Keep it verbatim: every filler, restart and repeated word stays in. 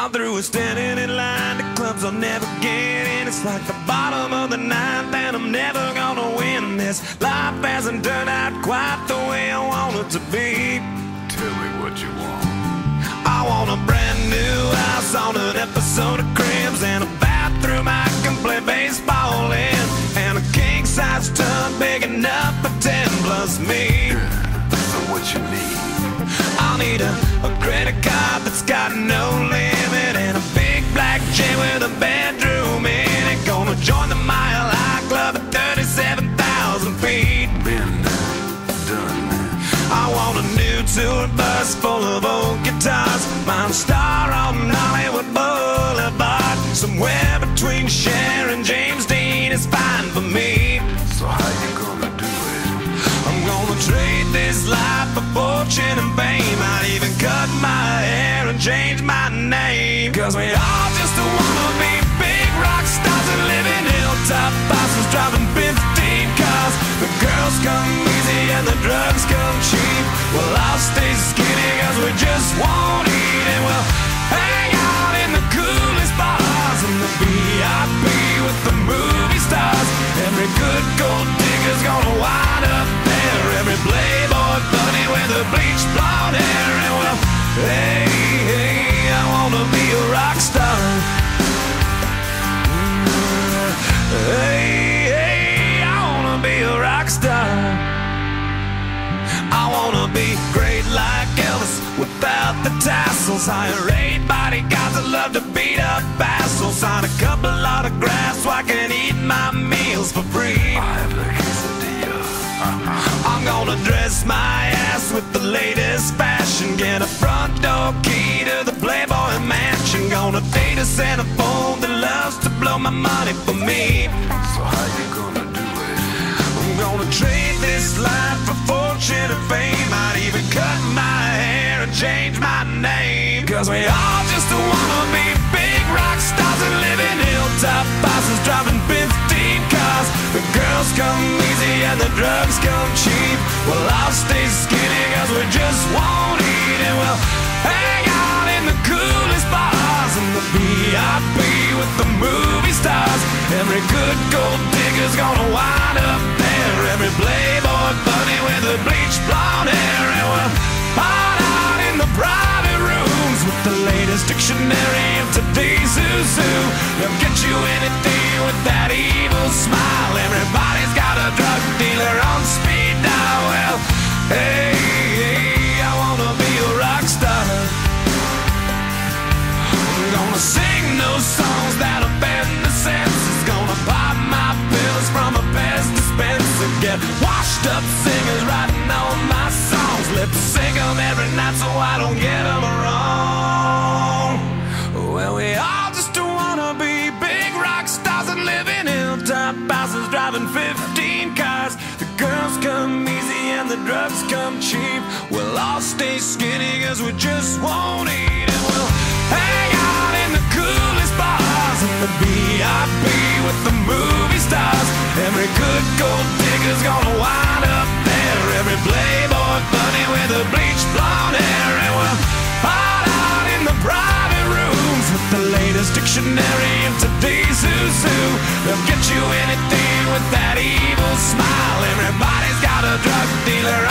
gone through is standing in line to clubs I'll never get in. It's like the bottom of the ninth and I'm never gonna win this. Life hasn't turned out quite the way I want it to be. Tell me what you want. I want a brand new house on an episode of Cribs, and a bathroom I can play baseball in, and a king-size tub big enough for ten plus me. So what you need? I'll need a, a credit card that's got no limit, and a big black jet with a bedroom in it. Gonna join the Mile High Club at thirty-seven thousand feet. Been done. I want a new tour bus full of old guitars, mine star on Hollywood Boulevard. Somewhere between Cher and James Dean is fine for me. So how you gonna do it? I'm gonna trade this life for fortune and fame. I'd even cut my hair and change my name, 'cause we all just wanna be big rock stars and live in hilltop bosses, driving fifteen cars. The girls come easy and the drugs come cheap. Well, I'll stay skinny 'cause we just won't eat, and we'll hang out in the coolest bars in the V I P with the movie stars. Every good gold digger's gonna wind up there, every playboy bunny with a bleached blonde hair. And well, hey, hey, I wanna be a rock star. Hey, hey, I wanna be a rock star. I wanna be great like Elvis without the tassels. Hire eight bodyguards that love to beat up assholes. Sign a couple autographs so I can eat my meals for free. I have the quesadilla. I'm gonna dress my ass with the latest fashion, get a front door key to the Playboy mansion. Gonna date a centerfold that loves to blow my money for me. So how you gonna do it? I'm gonna trade this life for fortune and fame. I'd even cut my hair and change my name, 'cause we all just wanna be big rock stars and live in hilltop bosses, driving fifteen cars. The girls come easy and the drugs come cheap. Well, I'll stay skinny 'cause we just won't eat, and we'll hang out in the coolest bars in the V I P with the movie stars. Every good gold digger's gonna wind up there, every playboy bunny with a bleached blonde hair. And we'll hide out in the private rooms with the latest dictionary of today's who's who. They'll get you anything with that evil smile. Everybody's got a drug dealer on speed dial. Well, hey, hey, I wanna be a rock star. I'm gonna sing those songs that offend the senses. Gonna pop my pills from a Pez dispenser. Get washed up singers writing all my songs. Lip sync them every night so I don't get them wrong. Well, we all just wanna be big rock stars and live in hilltop houses, driving fifteen cars. The girls come easy and the drugs come cheap. We'll all stay skinny 'cause we just won't eat, and we'll hang out in the coolest bars in the V I P with the movie stars. Every good gold digger's gonna wind up there, every playboy bunny with a bleached blonde hair. And we'll hide out in the private rooms with the latest dictionary of today's who's who. They'll get you anything with that evil smile. Everybody's got a drug dealer